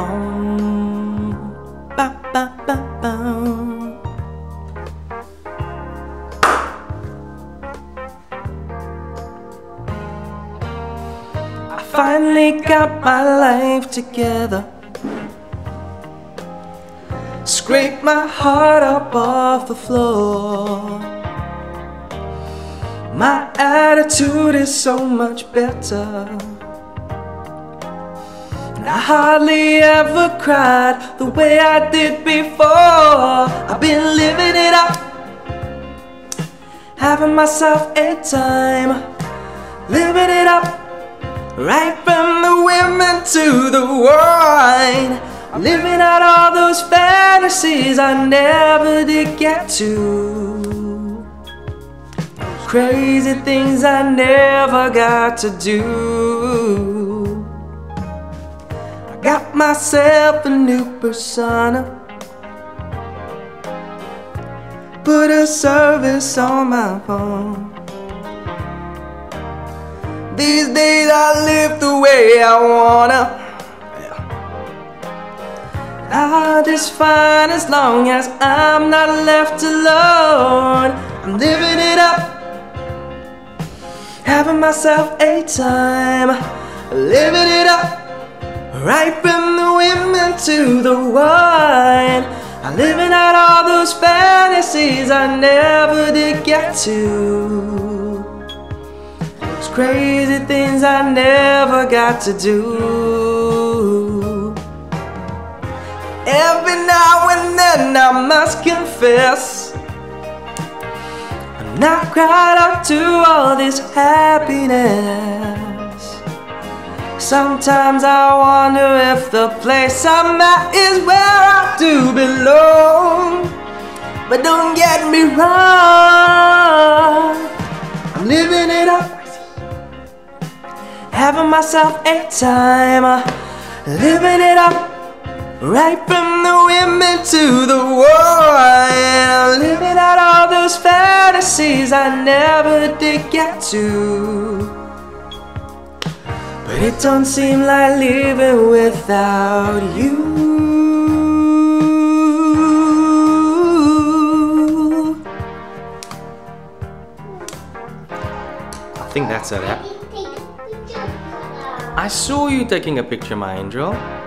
bum. Ba ba ba bum. I finally got my life together. Scrape my heart up off the floor. My attitude is so much better. And I hardly ever cried the way I did before. I've been living it up, having myself a time, living it up, right from the women to the wine. Living out all those fantasies I never did get to. Crazy things I never got to do. I got myself a new persona, put a service on my phone. These days I live the way I wanna. I'll just fine as long as I'm not left alone. I'm living it up, having myself a time, living it up, right from the women to the wine. I'm living out all those fantasies I never did get to. Those crazy things I never got to do. Every now and then I must confess, I'm not quite up to all this happiness. Sometimes I wonder if the place I'm at is where I do belong. But don't get me wrong, I'm living it up, having myself a time, living it up, right from the women to the wine. Living out all those fantasies I never did get to. But it don't seem like living without you. I think that's it. I saw you taking a picture, my angel.